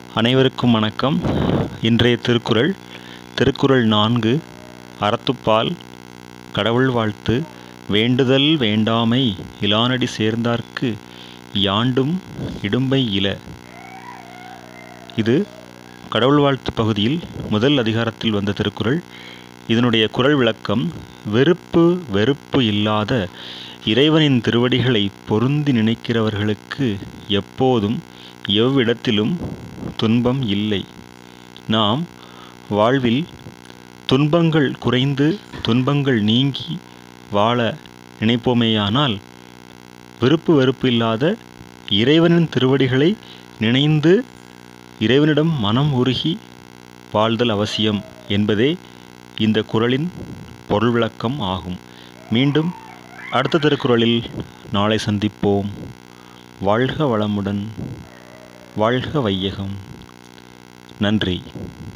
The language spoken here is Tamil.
அனைவருக்கும் வணக்கம். இன்றைய திருக்குறள் திருக்குறள் 4 அறத்துப்பால் கடவுள் வாழ்த்து. வேண்டுதல் வேண்டாமை இலானடி சேர்ந்தார்க்கு யாண்டும் இடும்பை இல. இது கடவுள் வாழ்த்து பகுதியில் முதல் அதிகாரத்தில் வந்த திருக்குறள். இதனுடைய குறள் விளக்கம்: வெறுப்பு இல்லாத இறைவனின் திருவடிகளை பொருந்தி நினைக்கிறவர்களுக்கு எப்போதும் எவ்விடத்திலும் துன்பம் இல்லை. நாம் வாழ்வில் துன்பங்கள் குறைந்து துன்பங்கள் நீங்கி வாழ நினைப்போமேயானால் வெறுப்பு இல்லாத இறைவனின் திருவடிகளை நினைந்து இறைவனிடம் மனம் உருகி வாழ்தல் அவசியம் என்பதே இந்த குறளின் பொருள் விளக்கம் ஆகும். மீண்டும் அடுத்த திருக்குறளில் நாளை சந்திப்போம். வாழ்க வளமுடன், வாழ்க வையகம். நன்றி.